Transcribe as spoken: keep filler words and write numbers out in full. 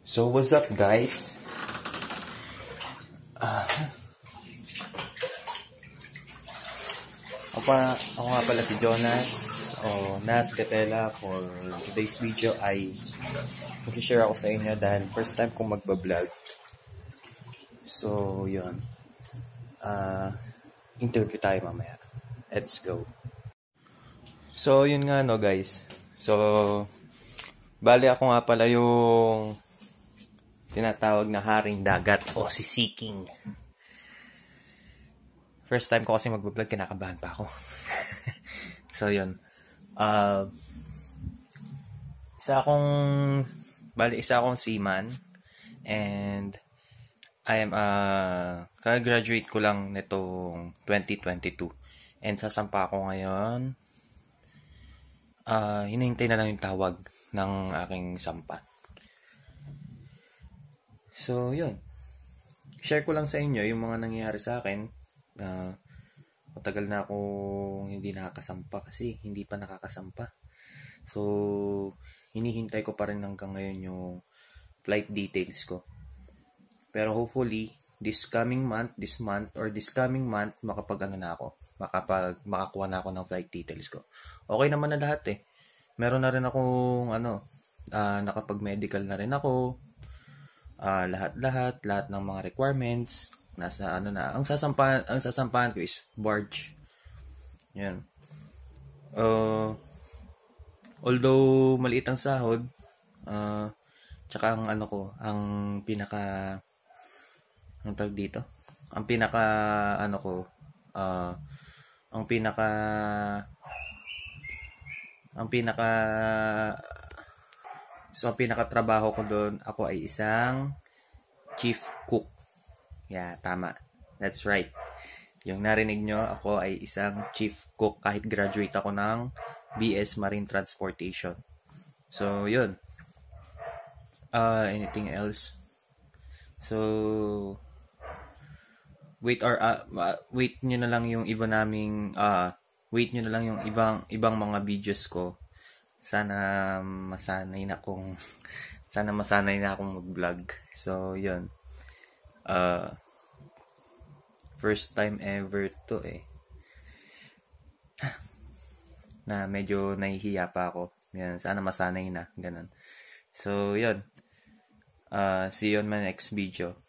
So, what's up guys? Uh, ako, pa, ako nga pala si Jonas o Nas Gatela. For today's video ay mag-share ako sa inyo dahil first time kong magbablog. So, yun. Uh, interview tayo mamaya. Let's go. So, yun nga no guys. So, bali ako nga pala yung tinatawag na haring dagat o si Sea King. First time ko kasi mag-vlog, kinakabahan pa ako. So, yun. Uh, isa akong, bali isa akong seaman. And, I am, uh, kaka-graduate ko lang nitong twenty twenty-two. And sasampa ako ngayon. Uh, hinihintay na lang yung tawag ng aking sampa. So, yun. Share ko lang sa inyo yung mga nangyayari sa akin. Uh, matagal na akong hindi nakakasampa kasi hindi pa nakakasampa. So, hinihintay ko pa rin hanggang ngayon yung flight details ko. Pero hopefully, this coming month, this month, or this coming month, makapag ano na ako. Makapag, makakuha na ako ng flight details ko. Okay naman na lahat eh. Meron na rin akong ano, uh, nakapag-medical na rin ako. Uh, lahat-lahat, lahat ng mga requirements nasa ano na. Ang sasampahan, ang sasampahan ko is barge. Yan. Uh, although maliit ang sahod, uh, tsaka ang ano ko, ang pinaka ang tawag dito. Ang pinaka ano ko, uh, ang pinaka ang pinaka So, ang pinakatrabaho ko doon, ako ay isang chief cook. Yeah, tama. That's right. Yung narinig nyo, ako ay isang chief cook kahit graduate ako ng B S Marine Transportation. So, yun. Uh, anything else? So, wait or uh, wait nyo na lang yung iba naming uh, wait nyo na lang yung ibang ibang mga videos ko. Sana masanay na akong sana masanay na akong mag-vlog. So, yun. Uh, first time ever to eh. Na medyo nahihiya pa ako. Yan, sana masanay na. Ganun. So, yun. Uh, see you on my next video.